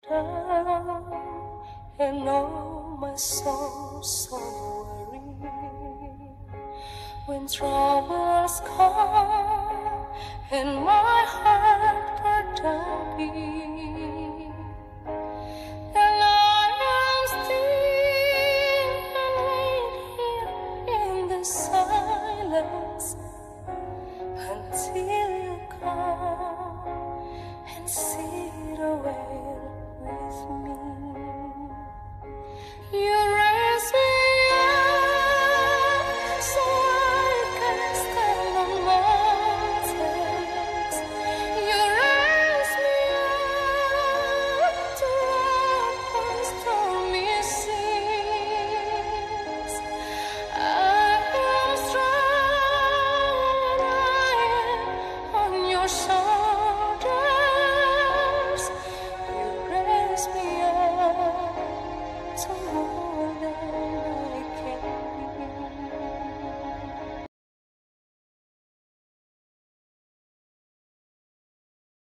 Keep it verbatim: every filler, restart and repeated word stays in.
down, and all my soul so weary. When troubles come and my heart burdened be,